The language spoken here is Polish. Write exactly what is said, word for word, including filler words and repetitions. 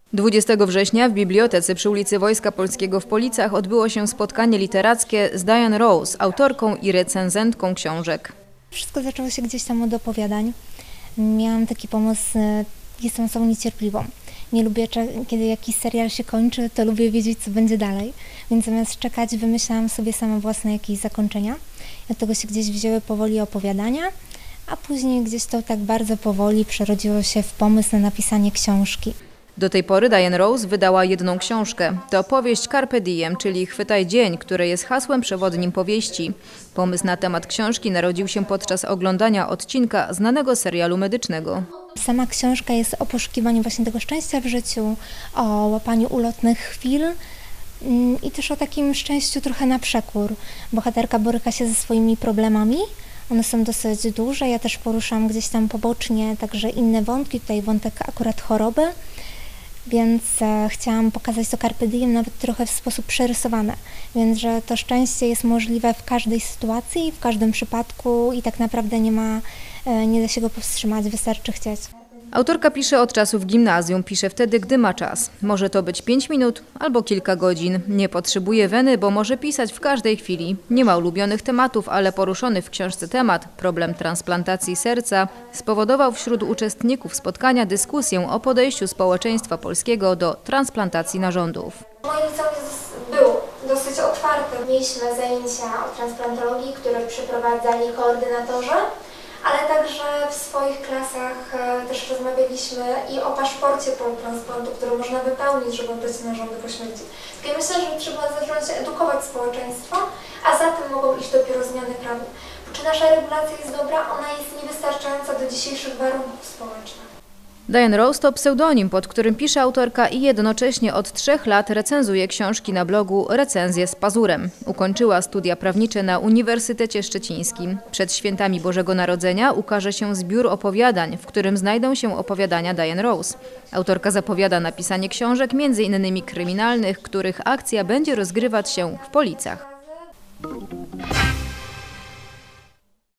dwudziestego września w bibliotece przy ulicy Wojska Polskiego w Policach odbyło się spotkanie literackie z Diane Rose, autorką i recenzentką książek. Wszystko zaczęło się gdzieś tam od opowiadań. Miałam taki pomysł, jestem osobą niecierpliwą. Nie lubię, kiedy jakiś serial się kończy, to lubię wiedzieć, co będzie dalej. Więc zamiast czekać, wymyślałam sobie sama własne jakieś zakończenia. I od tego się gdzieś wzięły powoli opowiadania, a później gdzieś to tak bardzo powoli przerodziło się w pomysł na napisanie książki. Do tej pory Diane Rose wydała jedną książkę. To powieść Carpe Diem, czyli Chwytaj dzień, które jest hasłem przewodnim powieści. Pomysł na temat książki narodził się podczas oglądania odcinka znanego serialu medycznego. Sama książka jest o poszukiwaniu właśnie tego szczęścia w życiu, o łapaniu ulotnych chwil i też o takim szczęściu trochę na przekór. Bohaterka boryka się ze swoimi problemami. One są dosyć duże, ja też poruszam gdzieś tam pobocznie także inne wątki, tutaj wątek akurat choroby, więc e, chciałam pokazać to Carpe Diem nawet trochę w sposób przerysowany, więc że to szczęście jest możliwe w każdej sytuacji, w każdym przypadku i tak naprawdę nie ma, e, nie da się go powstrzymać, wystarczy chcieć. Autorka pisze od czasu w gimnazjum, pisze wtedy, gdy ma czas. Może to być pięć minut albo kilka godzin. Nie potrzebuje weny, bo może pisać w każdej chwili. Nie ma ulubionych tematów, ale poruszony w książce temat, problem transplantacji serca, spowodował wśród uczestników spotkania dyskusję o podejściu społeczeństwa polskiego do transplantacji narządów. Moje liceum było dosyć otwarte. Mieliśmy zajęcia o transplantologii, które przeprowadzali koordynatorzy, ale także w swoich klasach też rozmawialiśmy i o paszporcie poltransplantu, który można wypełnić, żeby oddać narządy po śmierci. Ja myślę, że trzeba zacząć edukować społeczeństwo, a za tym mogą iść dopiero zmiany prawne. Czy nasza regulacja jest dobra? Ona jest niewystarczająca do dzisiejszych warunków społecznych. Diane Rose to pseudonim, pod którym pisze autorka i jednocześnie od trzech lat recenzuje książki na blogu Recenzje z Pazurem. Ukończyła studia prawnicze na Uniwersytecie Szczecińskim. Przed świętami Bożego Narodzenia ukaże się zbiór opowiadań, w którym znajdą się opowiadania Diane Rose. Autorka zapowiada napisanie książek między innymi kryminalnych, których akcja będzie rozgrywać się w Policach.